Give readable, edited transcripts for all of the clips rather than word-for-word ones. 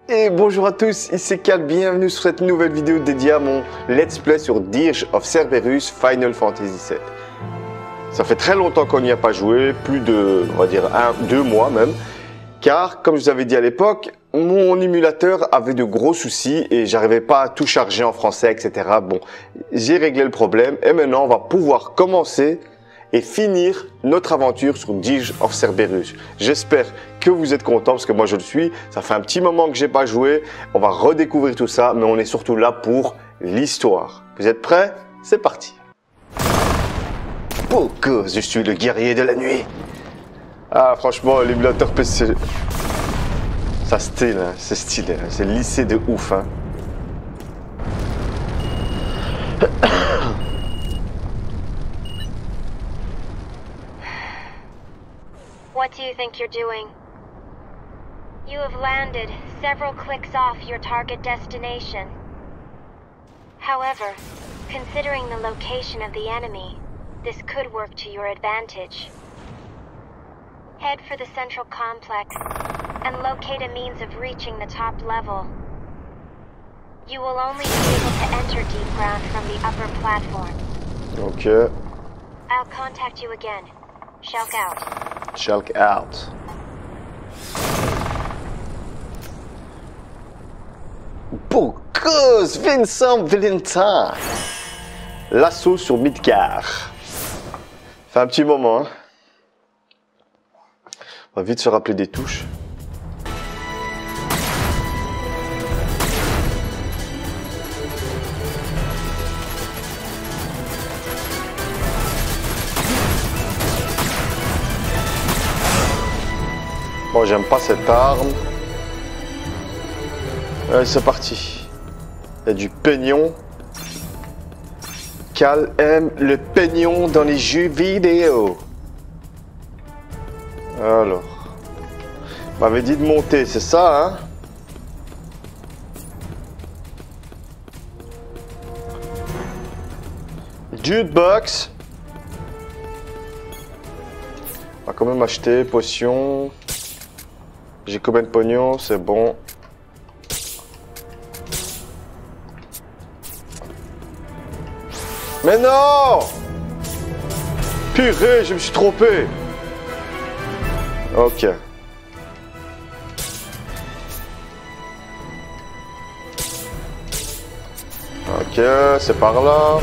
Et bonjour à tous, ici Cal, bienvenue sur cette nouvelle vidéo dédiée à mon Let's Play sur Dirge of Cerberus Final Fantasy VII. Ça fait très longtemps qu'on n'y a pas joué, plus de, on va dire, 2 mois même, car, comme je vous avais dit à l'époque, mon émulateur avait de gros soucis et j'arrivais pas à tout charger en français, etc. Bon, j'ai réglé le problème et maintenant on va pouvoir commencer et finir notre aventure sur Dirge of Cerberus. J'espère que vous êtes contents parce que moi je le suis. Ça fait un petit moment que j'ai pas joué. On va redécouvrir tout ça, mais on est surtout là pour l'histoire. Vous êtes prêts? C'est parti. Oh que je suis le guerrier de la nuit. Ah franchement, l'émulateur PC, ça style, hein, c'est stylé, hein, c'est lissé de ouf. Hein. What do you think you're doing? You have landed several clicks off your target destination. However, considering the location of the enemy, this could work to your advantage. Head for the central complex and locate a means of reaching the top level. You will only be able to enter deep ground from the upper platform. Ok. I'll contact you again. Shulk out. Shulk out. Bocuse Vincent Valentin. L'assaut sur Midgar. Fait un petit moment. Hein. On va vite se rappeler des touches. Bon, j'aime pas cette arme. Allez, c'est parti. Il y a du peignon. Cal aime le peignon dans les jeux vidéo. Alors. On m'avait dit de monter, c'est ça, hein? Jukebox. On va quand même acheter potion. J'ai combien de pognon? C'est bon. Mais non! Purée, je me suis trompé. Ok. Ok, c'est par là.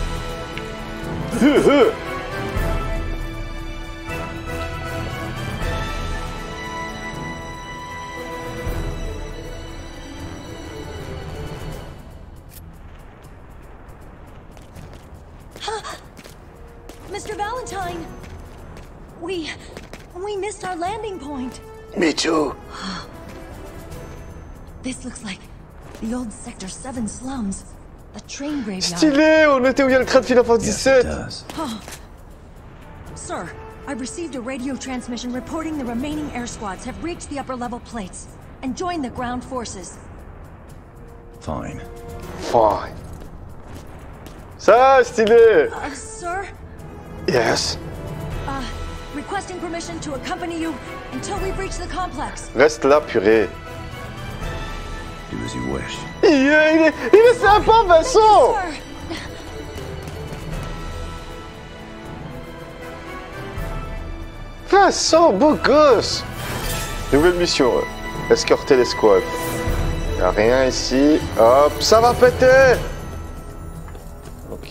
Mr. Valentine! We missed our landing point. Me too. This looks like the old Sector 7 slums. The train graveyard. Stylé, on était où il y a le train de Final Fantasy VII. Oh. Sir, I've received a radio transmission reporting the remaining air squads have reached the upper level plates and joined the ground forces. Fine. Fine. Ça, stylé. Sir? Yes. Requesting permission to accompany you until we've reached the complex. Reste là, purée. Do as you wish. Il est sympa, Vincent. Sir. Vincent, beau gosse. Nouvelle mission. Escorter les squads. Il n'y a rien ici. Hop, ça va péter. Ok.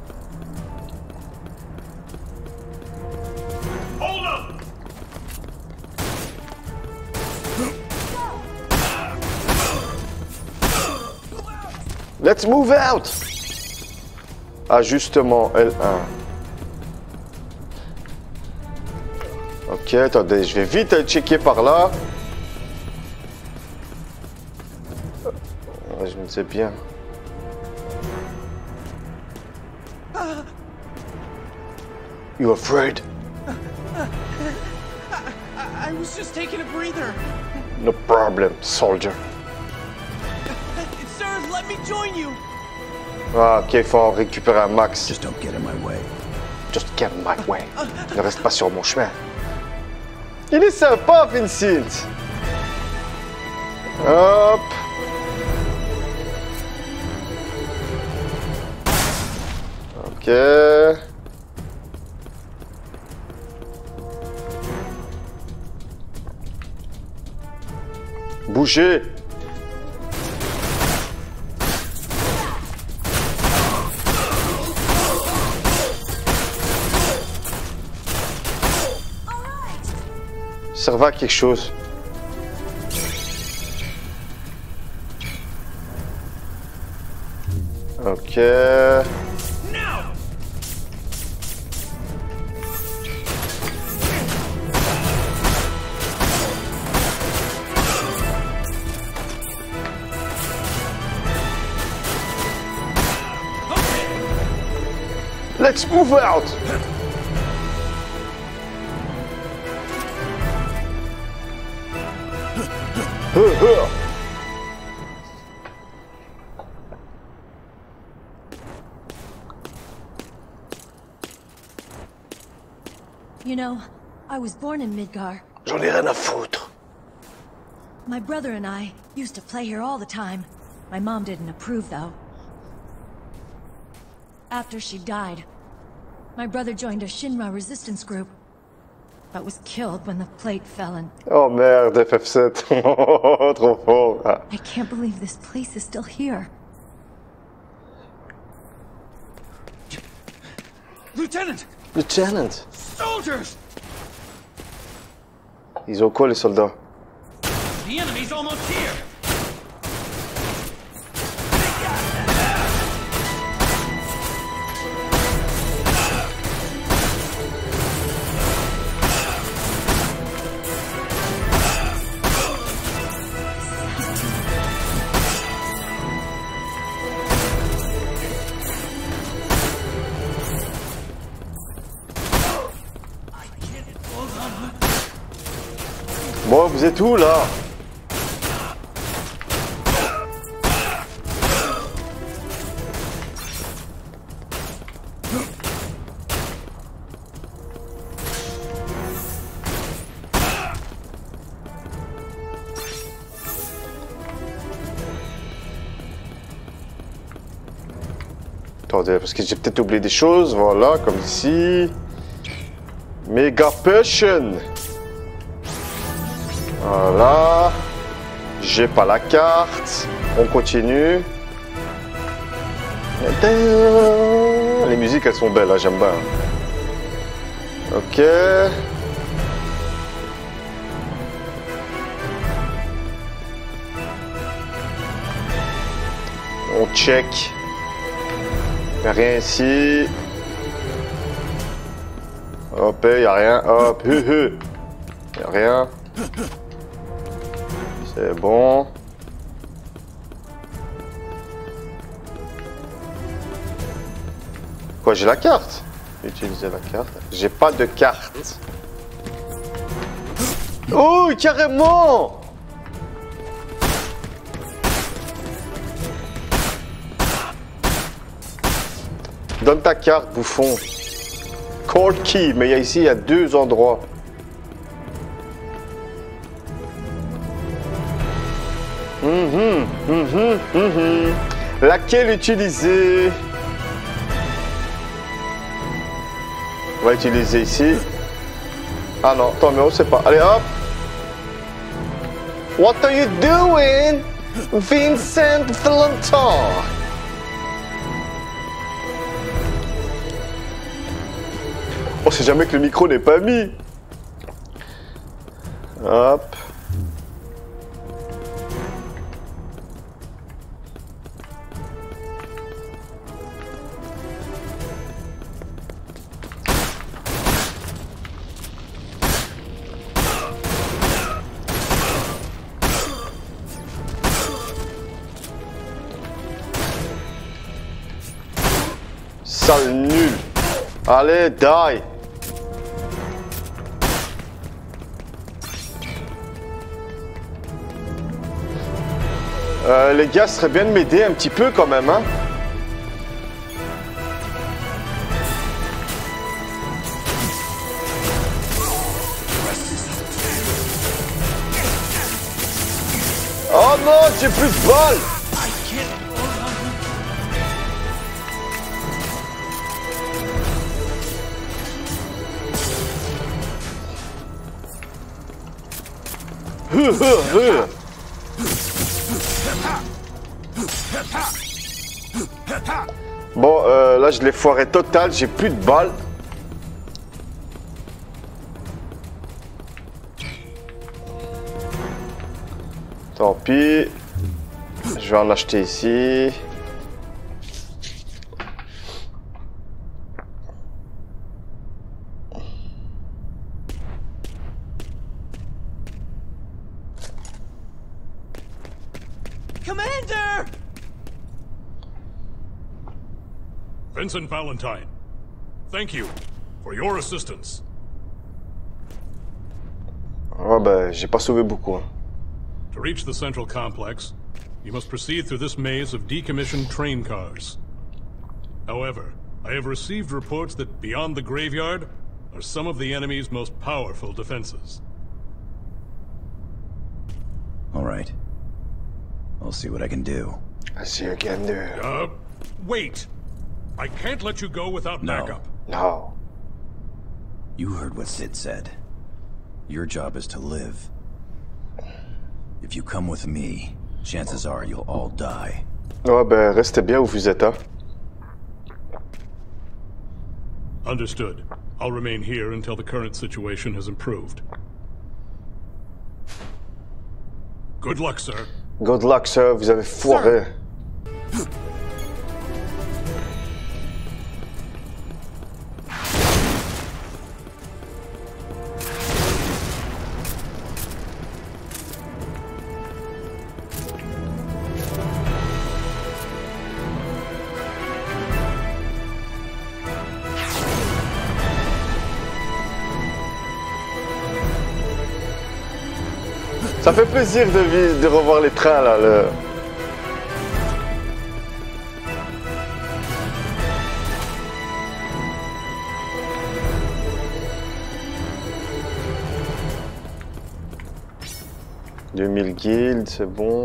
Let's move out. Ajustement L1. Ok, attendez, je vais vite aller checker par là. Je me disais bien. You afraid? I was just taking a breather. No problem, soldier. Sir, let me join you. Ah, ok, il faut en récupérer un max. Just don't get in my way. Just get in my way. Ne reste pas sur mon chemin. Il est sympa, Vincent. Hop. Ok. Bougez. Servez à quelque chose. Ok. Let's move out. You know, I was born in Midgar. J'en ai rien à foutre. My brother and I used to play here all the time. My mom didn't approve, though. After she died, my brother joined a Shinra resistance group, but was killed when the plate fell and... Oh merde, FF7. Trop fort. Ah. I can't believe this place is still here. Lieutenant! Lieutenant. Soldiers! Ils ont quoi les soldats? The enemy's almost here! Bon, vous êtes où là? Attendez, parce que j'ai peut-être oublié des choses. Voilà, comme ici. Mega Potion. Voilà. J'ai pas la carte. On continue. Les musiques, elles sont belles, hein, j'aime bien. Ok. On check. Y'a rien ici. Hop, y'a rien. Hop, y'a rien. C'est bon. Quoi, j'ai la carte? Utiliser la carte. J'ai pas de carte. Oh, carrément! Donne ta carte, bouffon. Call key, mais ici, il y a deux endroits. Laquelle utiliser? On va utiliser ici. Ah non, tant mieux, on sait pas. Allez hop. What are you doing, Vincent Valentin? On sait jamais que le micro n'est pas mis. Hop. Sale nul. Allez, die. Les gars, ce serait bien de m'aider un petit peu quand même, hein. Oh j'ai plus de balles. I can't hold on. Bon, là je l'ai foiré total, j'ai plus de balles. Tant pis. Je vais en acheter ici. Commander! Vincent Valentine, thank you for your assistance. Ouais, ben, j'ai pas sauvé beaucoup. Hein. To reach the central complex, you must proceed through this maze of decommissioned train cars. However, I have received reports that beyond the graveyard are some of the enemy's most powerful defenses. All right. I'll see what I can do. I see you can do. Wait! I can't let you go without No. backup. No. You heard what Sid said. Your job is to live. If you come with me, chances are you'll all die. Ouais, ben, restez bien où vous êtes, hein. Understood. I'll remain here until the current situation has improved. Good luck, sir. Good luck, sir, vous avez foiré. Ça fait plaisir de revoir les trains là. Le... « 2000 guildes, c'est bon. »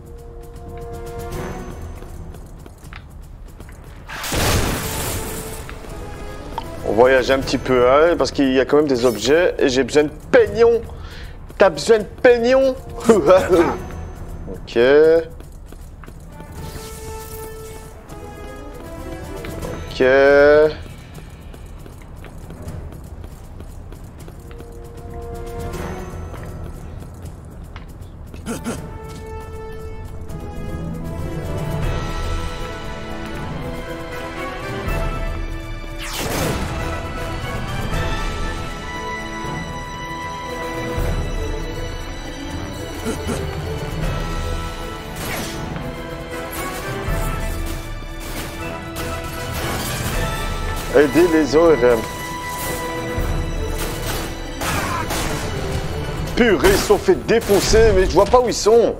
On voyage un petit peu, hein, parce qu'il y a quand même des objets et j'ai besoin de peignons. T'as besoin de peignons. Ok. Ok. Aider les ORM. Purée, ils sont fait défoncer, mais je vois pas où ils sont.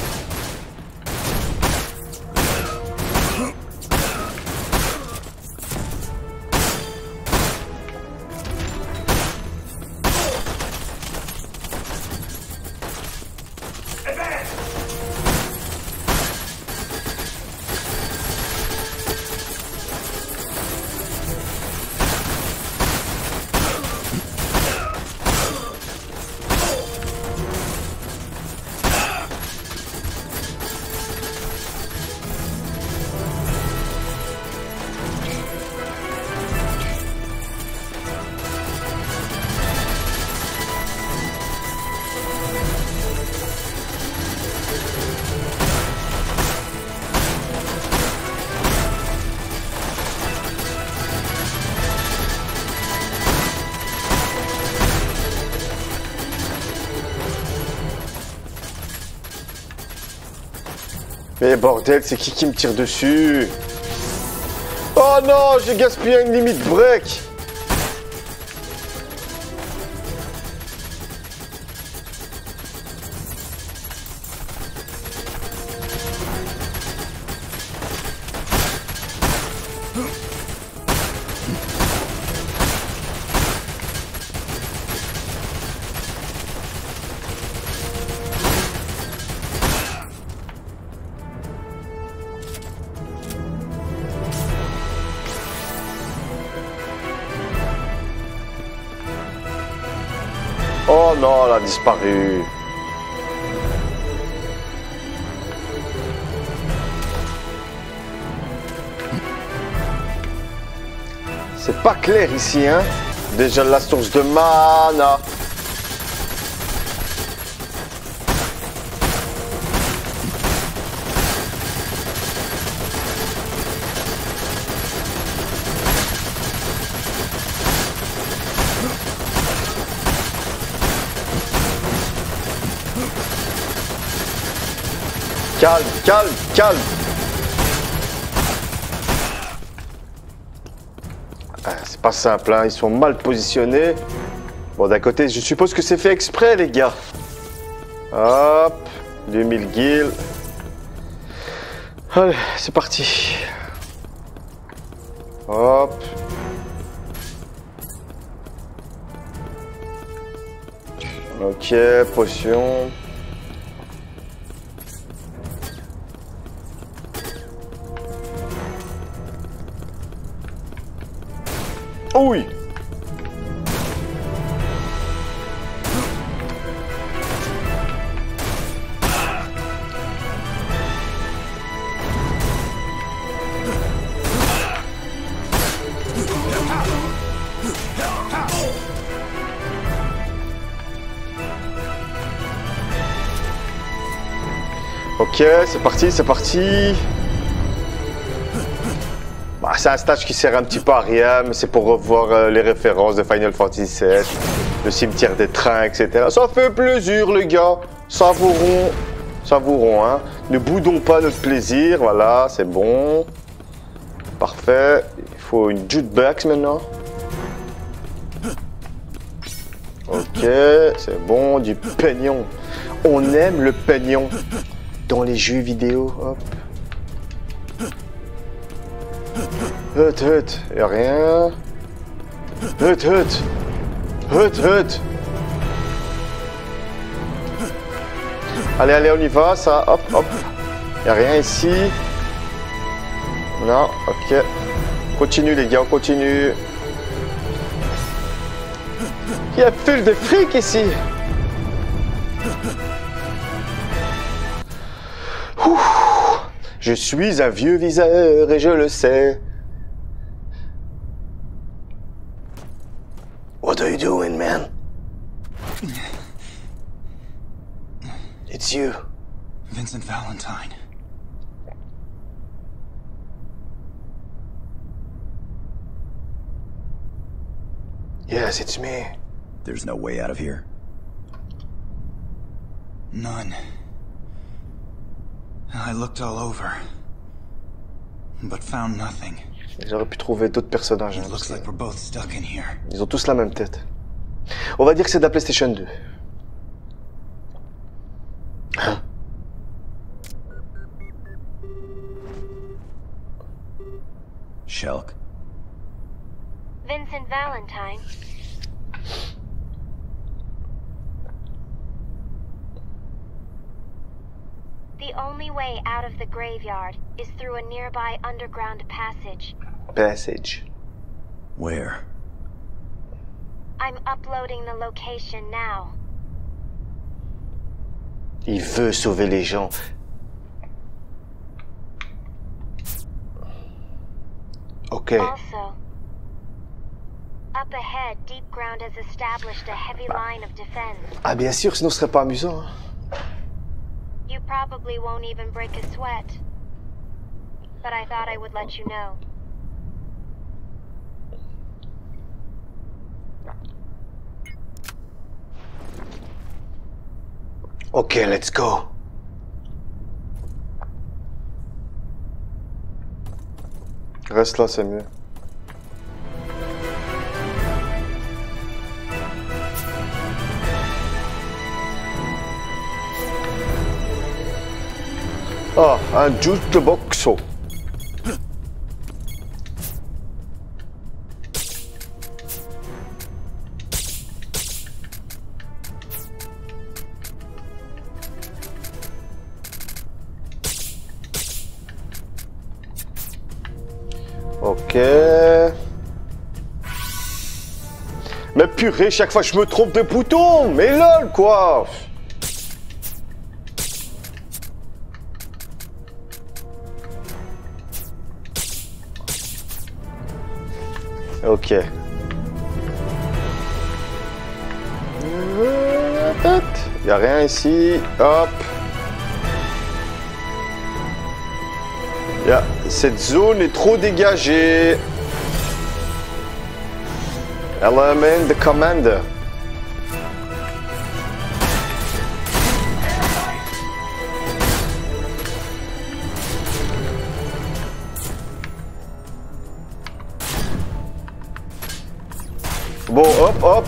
Mais bordel, c'est qui me tire dessus? Oh non, j'ai gaspillé une limite break. non, elle a disparu. C'est pas clair ici, hein. Déjà la source de mana. Calme, calme, calme. Ah, c'est pas simple, hein. Ils sont mal positionnés. Bon, d'un côté, je suppose que c'est fait exprès, les gars. Hop, 2000 guilds. Allez, c'est parti. Hop. Ok, potion. Oh oui. Ok, c'est parti, c'est parti. Bah, c'est un stage qui sert un petit peu à rien, mais c'est pour revoir les références de Final Fantasy VII, le cimetière des trains, etc. Ça fait plaisir, les gars. Savourons, savourons, hein. Ne boudons pas notre plaisir, voilà, c'est bon. Parfait. Il faut une jukebox maintenant. Ok, c'est bon, du pognon. On aime le pognon dans les jeux vidéo, hop. Hut, y'a rien. Hut. Allez, on y va, ça, hop. Y'a rien ici. Non, ok. Continue, les gars, on continue. Il y a plus de fric ici. Ouh. Je suis un vieux viseur et je le sais. What are you doing, man? It's you. Vincent Valentine. Yes, it's me. There's no way out of here. None. I looked all over, but found nothing. J'aurais pu trouver d'autres personnages. It looks like we're both stuck in here. Ils ont tous la même tête. On va dire que c'est de la PlayStation 2. Hein? Shulk. Vincent Valentine. The only way out of the graveyard is through a nearby underground passage. Where? I'm uploading the location now. Il veut sauver les gens. Ok. Also, up ahead, Deep Ground has established a heavy line of defense. Ah bien sûr, sinon ce serait pas amusant. Hein. You probably won't even break a sweat. But I thought I would let you know. Ok, let's go. Reste là, c'est mieux. Ah, un jukebox. Ok. Mais purée, chaque fois je me trompe de bouton. Mais lol, quoi. Ok. Il n'y a rien ici. Hop. Cette zone est trop dégagée. Element the commander. Bon, hop, hop.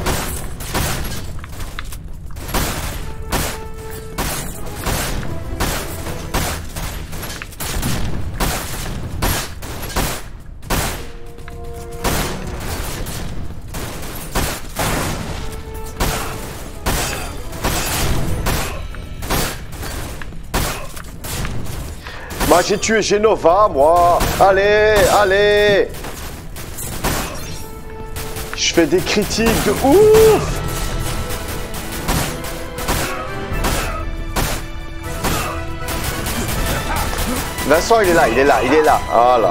Bah, j'ai tué Genova, moi. Allez, allez. Je fais des critiques de ouf. Vincent, il est là, il est là, il est là. Voilà.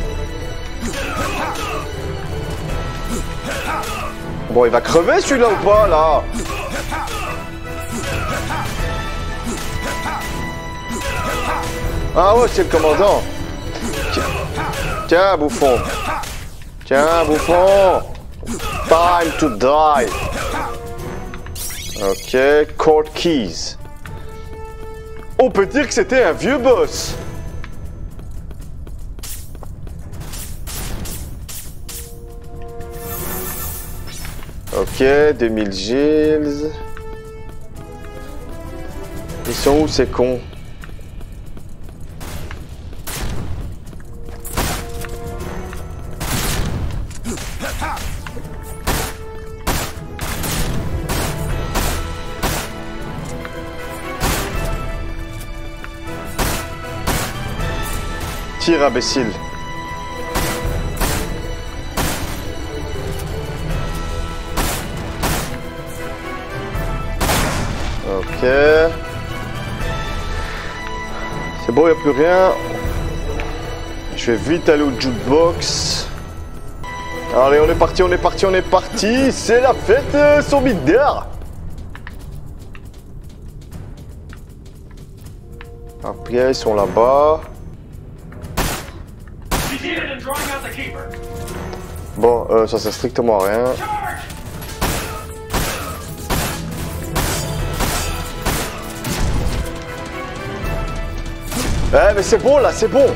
Bon, il va crever celui-là ou pas, là? Ah ouais, c'est le commandant. Tiens, bouffon. Tiens, bouffon. Time to die. Ok, court keys. On peut dire que c'était un vieux boss. Ok, 2000 gills. Ils sont où ces cons? Tire, imbécile. Ok. C'est bon, il n'y a plus rien. Je vais vite aller au jukebox. Allez, on est parti, on est parti, on est parti. C'est la fête sur Midgar. Après, ils sont là-bas. Bon, ça sert strictement à rien. Eh, mais c'est bon là, c'est bon.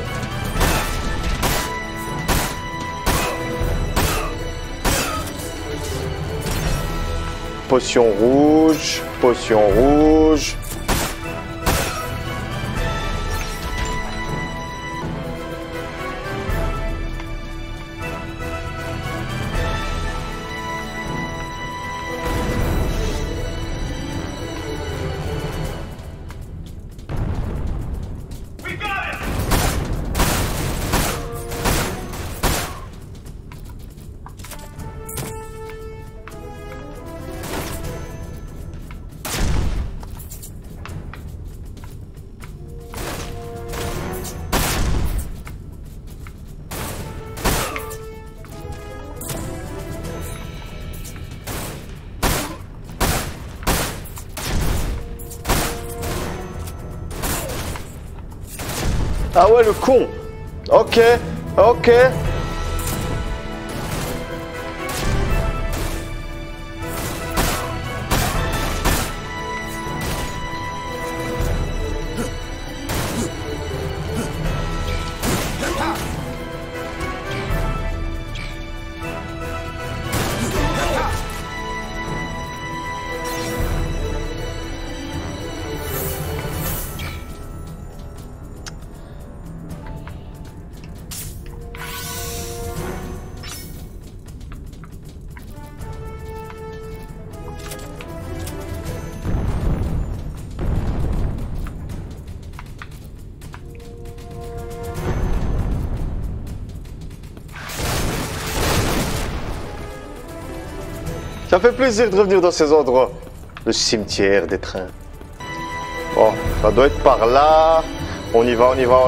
Potion rouge, potion rouge. Ah ouais, le con. Ok, ok. Ça fait plaisir de revenir dans ces endroits. Le cimetière des trains. Oh, ça doit être par là. On y va, on y va.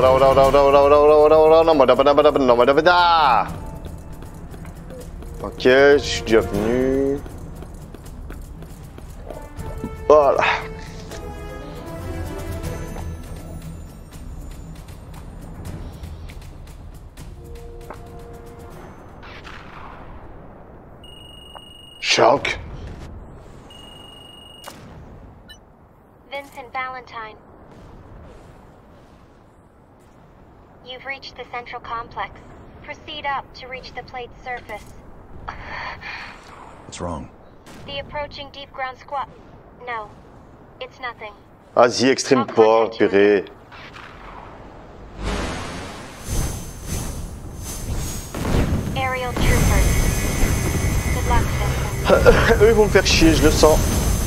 Ok, je suis déjà venu. Voilà. Shulk. Vincent Valentine. You've reached the central complex. Proceed up to reach the plate's surface. What's wrong? The approaching deep ground squat. No, it's nothing. Vas-y, extrême pas, purée. Aerial troopers. Good luck, Vincent. Eux, ils vont me faire chier, je le sens.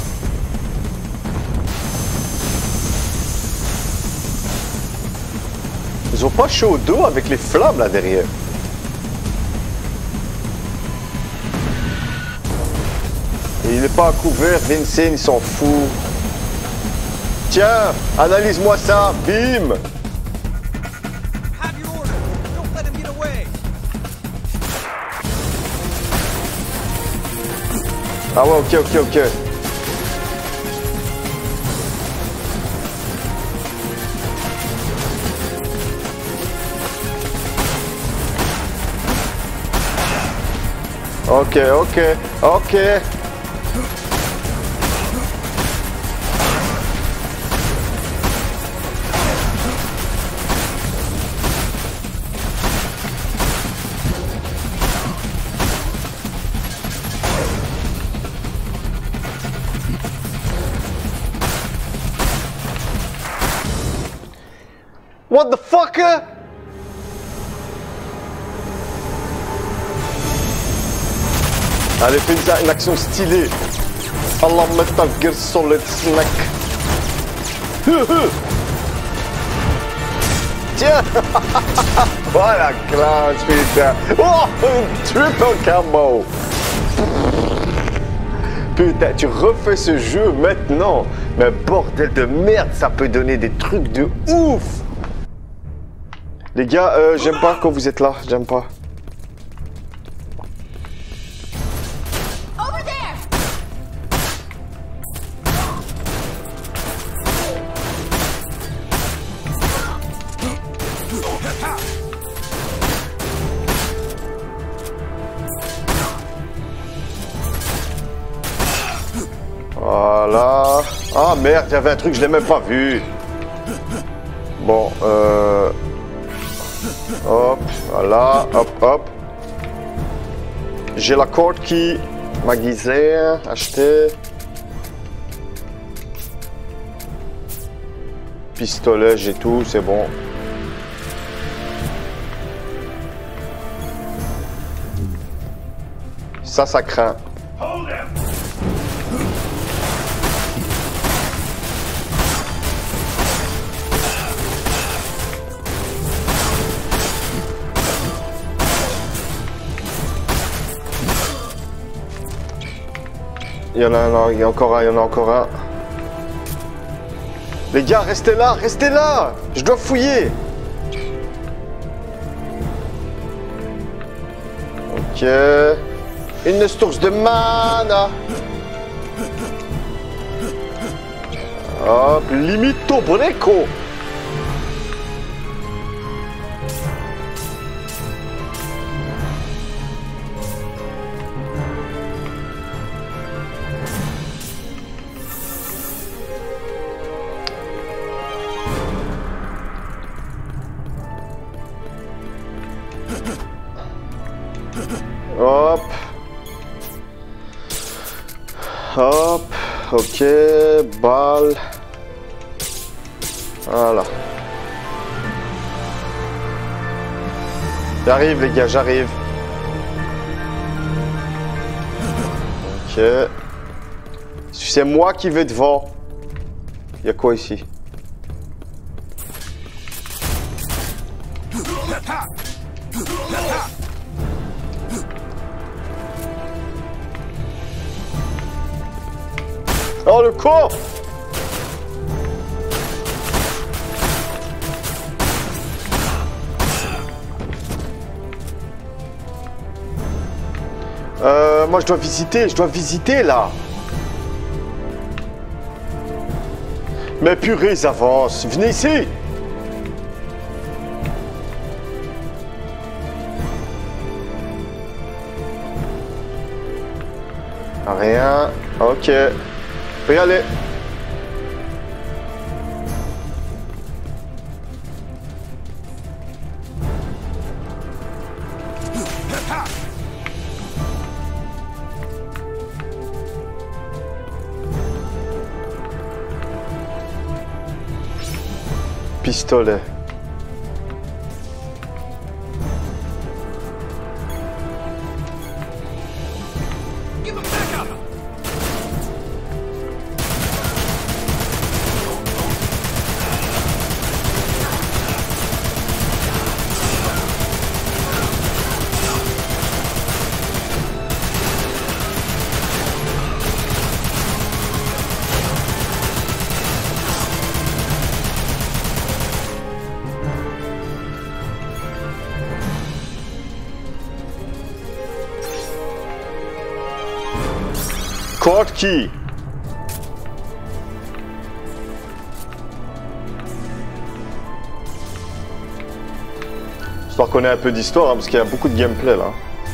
Ils ont pas chaud au dos avec les flammes là derrière. Et il est pas à couvert, Vincent, il s'en fout. Tiens, analyse-moi ça, bim! Have your order. Don't let him get away. Ah ouais, ok. Ok. What the fuck? Allez, fais une action stylée. Allah Metal Gear Solid Snake. Tiens. Voilà, classe, putain. Oh, triple combo. Putain, tu refais ce jeu maintenant. Mais bordel de merde, ça peut donner des trucs de ouf. Les gars, j'aime pas quand vous êtes là, j'aime pas. Over there! Voilà. Ah merde, il y avait un truc, je l'ai même pas vu. Bon, hop, voilà, hop. J'ai la corde qui magasin, acheter. Pistolet, j'ai tout, c'est bon. Ça craint. Il y en a encore un. Les gars, restez là! Je dois fouiller! Ok. Une source de mana! Hop, limito breco! Hop, ok, balle. Voilà. J'arrive les gars, j'arrive. Ok. C'est moi qui vais devant. Il y a quoi ici? Oh, le con! Moi je dois visiter là. Mais purée, ils avancent. Venez ici. Rien. Ok. Faut y aller. Pistolet. Code key. J'espère qu'on ait un peu d'histoire, hein, parce qu'il y a beaucoup de gameplay là.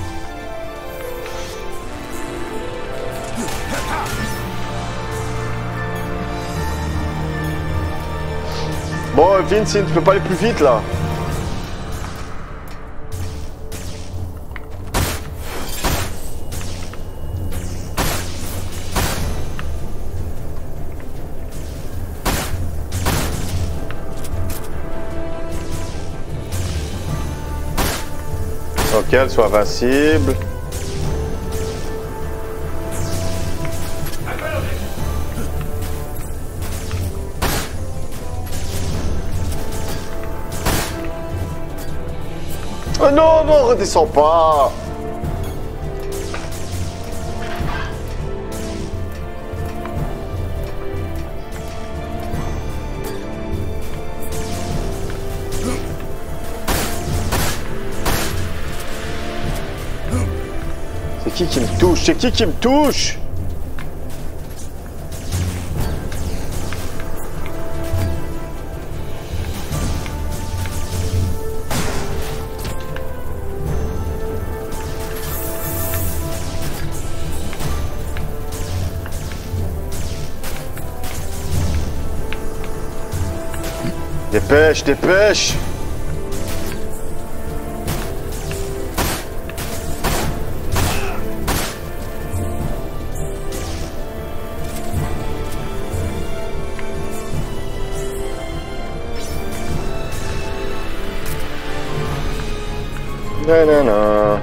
Bon, Vincent, tu peux pas aller plus vite là. Ok, elle soit invincible. Oh non, non, redescends pas. C'est qui me touche? C'est qui me touche? Dépêche, dépêche! Non, non, non.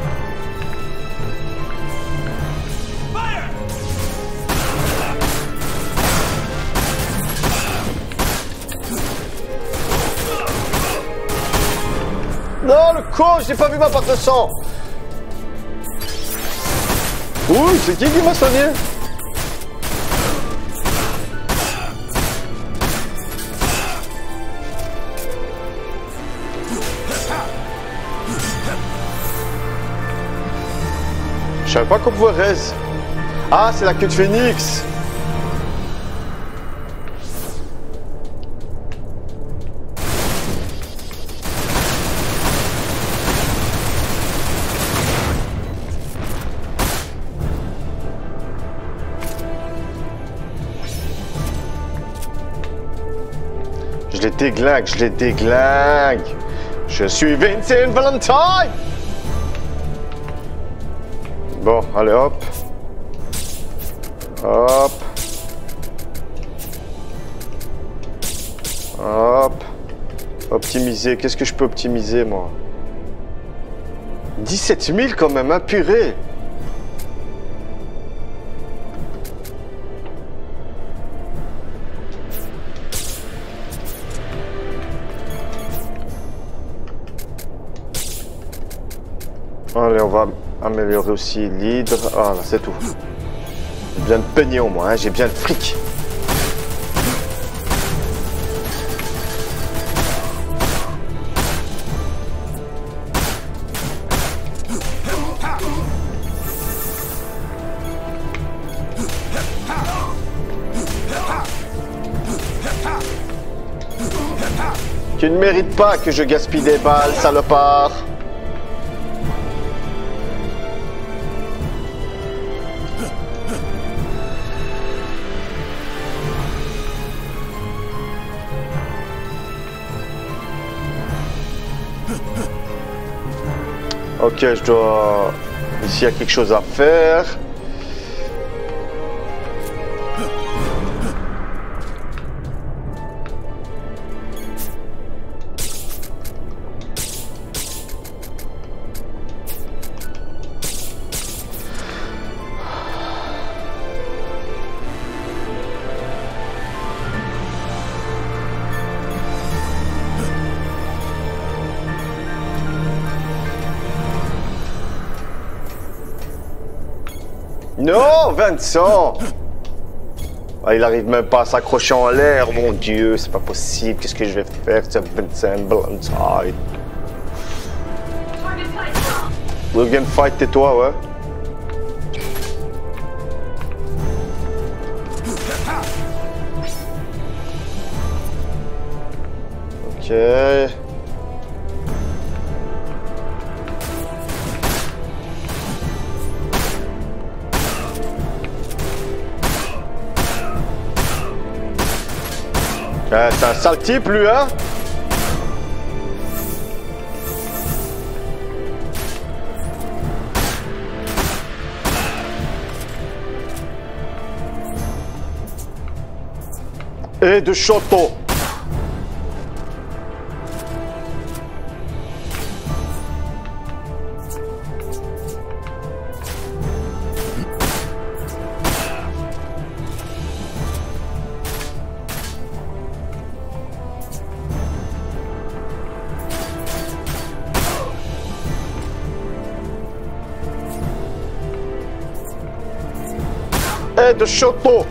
Non, le con, j'ai pas vu ma part de sang. Ouh, c'est qui m'a soigné? Je savais pas qu'on pouvait res. Ah, c'est la queue de phénix. Je les déglingue, je les déglingue. Je suis Vincent Valentine. Bon, allez hop. Hop. Hop. Optimiser. Qu'est-ce que je peux optimiser, moi? 17 000 quand même, hein, purée. Allez, on va améliorer aussi l'hydre. Ah, là, c'est tout. besoin de pognon, moi, hein, j'ai besoin de fric. Tu ne mérites pas que je gaspille des balles, salopard. Ok, je dois... Ici, il y a quelque chose à faire. Non, Vincent! Ah, il arrive même pas à s'accrocher en l'air, mon Dieu, c'est pas possible. Qu'est-ce que je vais faire, ce Vincent Blindside? We'll get fight, tais-toi, ouais. Ok. C'est un sale type, lui, hein? Et de château. Et de château.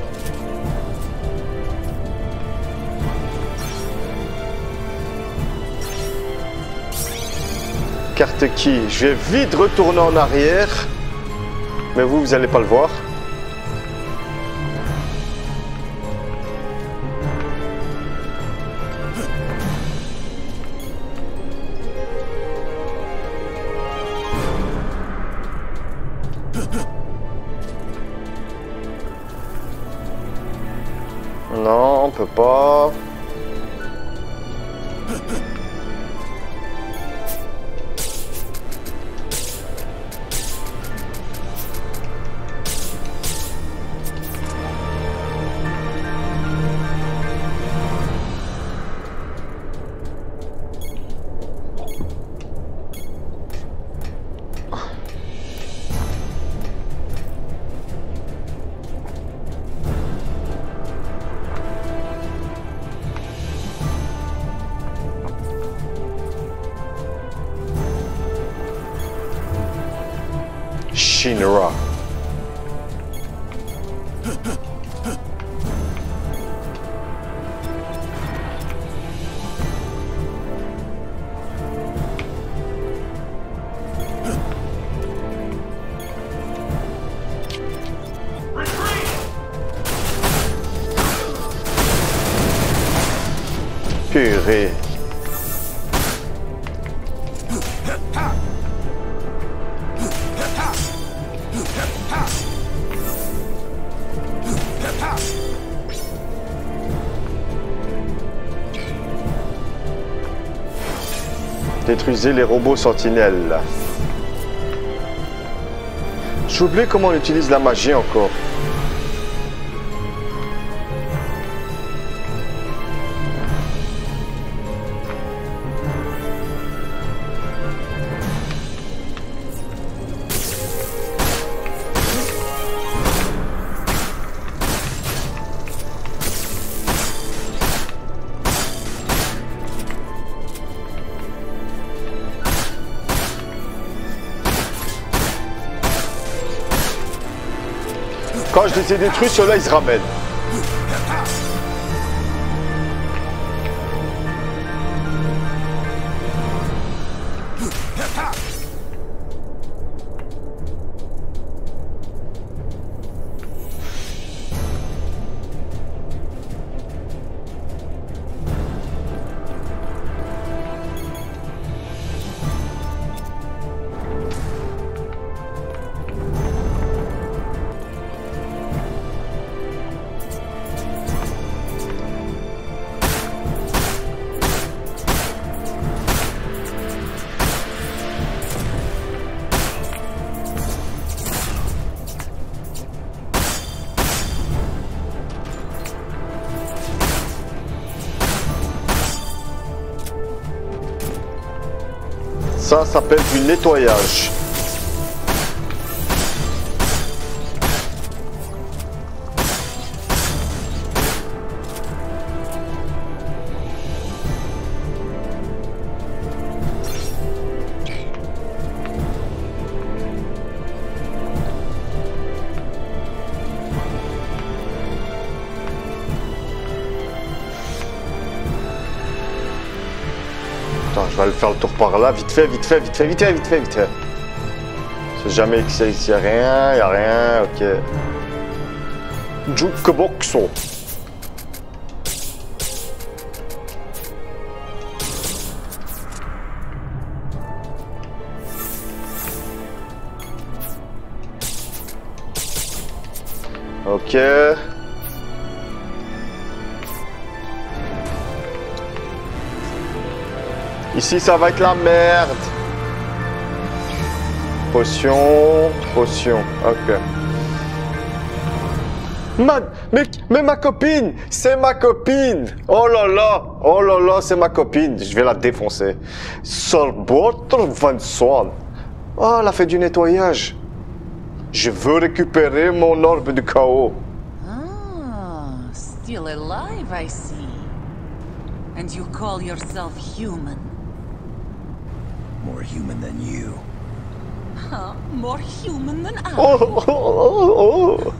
Carte qui? Je vais vite retourner en arrière. Mais vous allez pas le voir. Non, on peut pas. Shinra. Purée. Détruisez les robots sentinelles. J'ai oublié comment on utilise la magie encore. Quand je les ai détruits, ceux-là, ils se ramènent. Ça s'appelle du nettoyage. Attends, je vais aller faire le tour par là, vite fait, vite fait, vite fait, vite fait, vite fait, vite fait. C'est jamais que il y a rien, il y a rien, ok. Jukeboxo. Ok. Ici, ça va être la merde. Potion, potion, ok. Mais ma copine, c'est ma copine. Oh là là, c'est ma copine. Je vais la défoncer. Solbotre Van Swan. Oh, elle a fait du nettoyage. Je veux récupérer mon orbe du chaos. Ah, still alive, I see. And you call yourself human? More human than you. Huh? More human than I? Oh.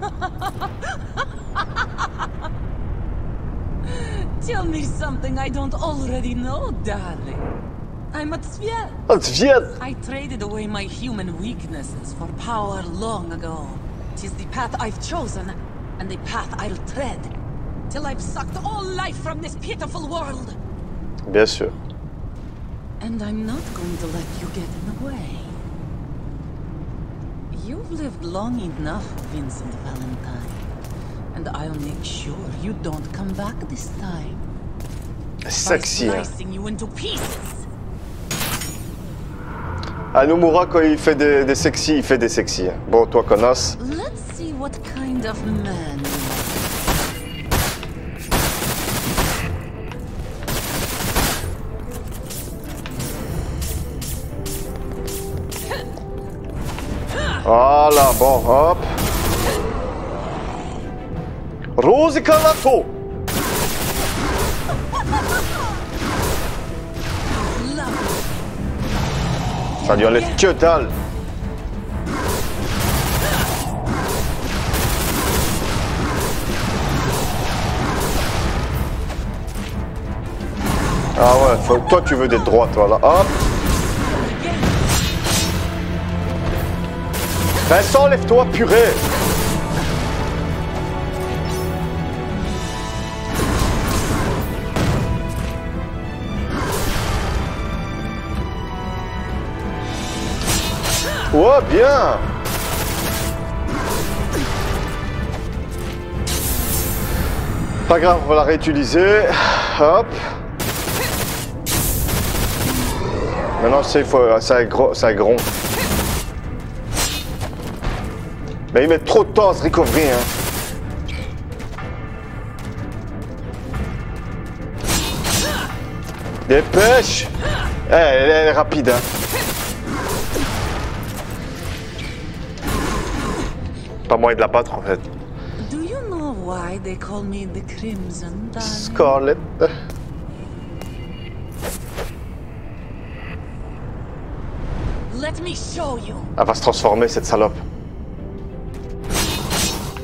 Tell me something I don't already know, darling. I'm a Tsviet. Tsviet. I traded away my human weaknesses for power long ago. 'Tis the path I've chosen, and the path I'll tread, till I've sucked all life from this pitiful world. Bien sûr. And I'm not going to let you get in the way. You've lived long enough, Vincent Valentine. And I'll make sure you don't come back this time. Sexy. By slicing you into pieces. Anomura, quand il fait des sexy, il fait des sexy. Bon, toi, connasse. Let's see what kind of man you Voilà, bon, hop. Rose Calato. Ça lui enlève que dalle. Ah ouais, toi tu veux des droites, voilà, hop. Vincent, lève-toi, purée. Oh, bien. Pas grave, on va la réutiliser. Hop. Maintenant, c'est un gros. Mais il met trop de temps à se recovery, hein. Dépêche. Elle est rapide, hein. Pas moyen de la battre, en fait. Do you know why they call me the Crimson Darling? Scarlet. Let me show you. Elle va se transformer, cette salope.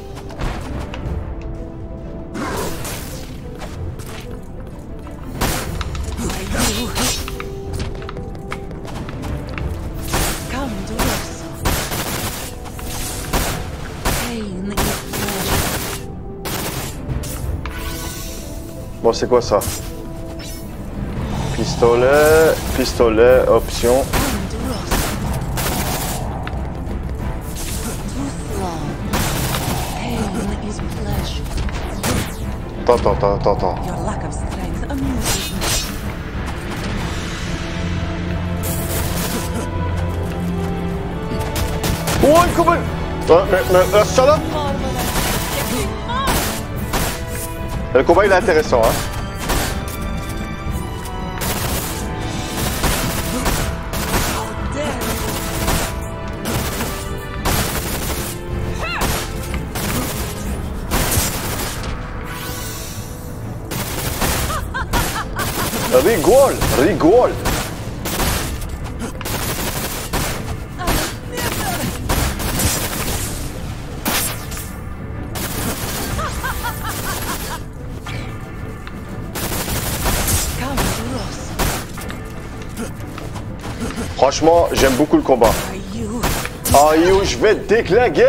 Bon, c'est quoi ça? Pistolet, option. Attends. Oh, comment? Mais salope! Le combat il est intéressant, hein. Rigole. Franchement, j'aime beaucoup le combat. Aïe, je vais te déglinguer.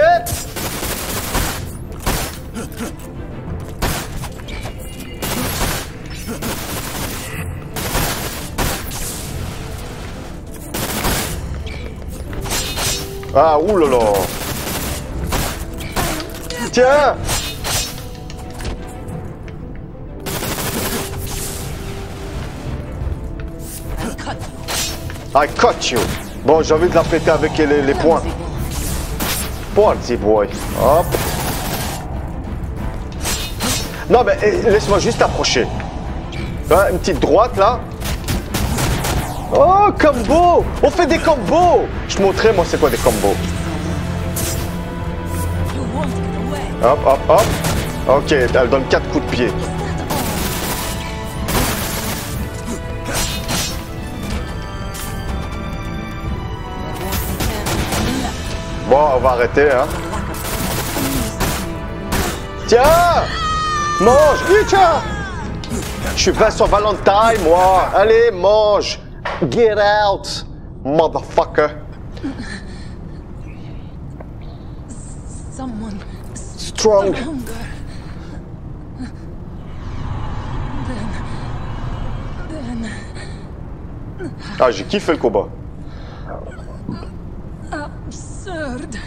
Ah, oulala. Tiens. I cut you. Bon, j'ai envie de la péter avec les poings. Pointy boy. Hop. Non, mais laisse-moi juste approcher. Hein, une petite droite, là. Oh, combo. On fait des combos. Je te montrais, moi, c'est quoi des combos. Hop. Ok, elle donne 4 coups de pied. Bon, on va arrêter, hein. Tiens! Mange! Tiens! Je suis Vincent Valentine, moi! Allez, mange! Get out! Motherfucker! Strong! Ah, j'ai kiffé le combat. Absurd.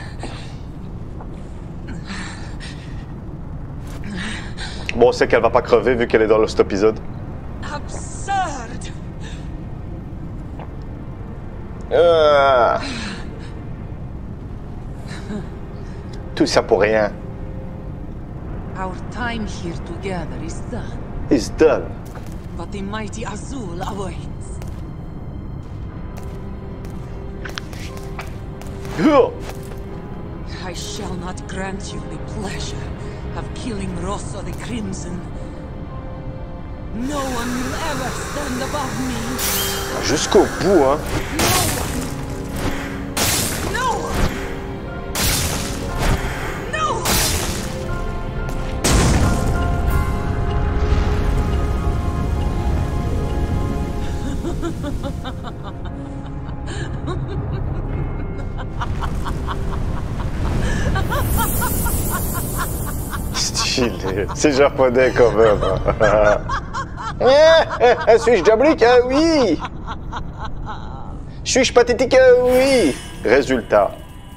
Bon, on sait qu'elle va pas crever vu qu'elle est dans cet épisode. Absurd. Tout ça pour rien. Our time here together is done. It's done. But the mighty Azul awaits. I shall not grant you the pleasure of killing Rosso the Crimson. No one will ever stand above me. Jusqu'au bout, hein. No! No! Stylé. C'est japonais quand même. Suis-je diabolique? Oui. Suis-je pathétique? Oui. Résultat.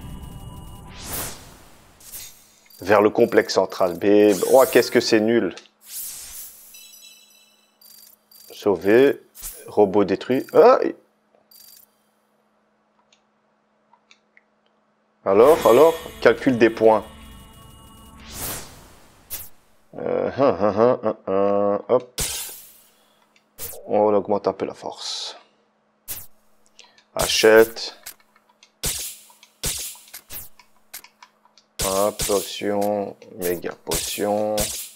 Vers le complexe central. Babe. Oh, qu'est-ce que c'est nul. Sauvé. Robot détruit. Ah. Alors, calcul des points. Hop. On augmente un peu la force. Achète. Hop, potion. Méga potion.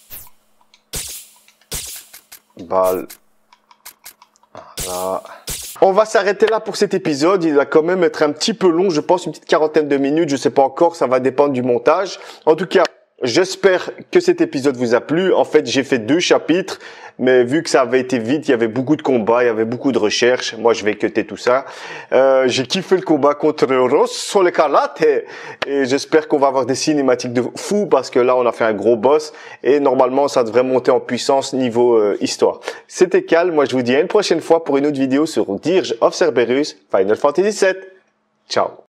Balle. Voilà. On va s'arrêter là pour cet épisode. Il va quand même être un petit peu long, je pense une petite 40aine de minutes. Je sais pas encore, ça va dépendre du montage. En tout cas, j'espère que cet épisode vous a plu. En fait, j'ai fait 2 chapitres. mais vu que ça avait été vite, il y avait beaucoup de combats, il y avait beaucoup de recherches. Moi, je vais cutter tout ça. J'ai kiffé le combat contre Ross sur le Carlate et j'espère qu'on va avoir des cinématiques de fou parce que là, on a fait un gros boss et normalement, ça devrait monter en puissance niveau histoire. C'était Cal. Moi, je vous dis à une prochaine fois pour une autre vidéo sur Dirge of Cerberus Final Fantasy VII. Ciao.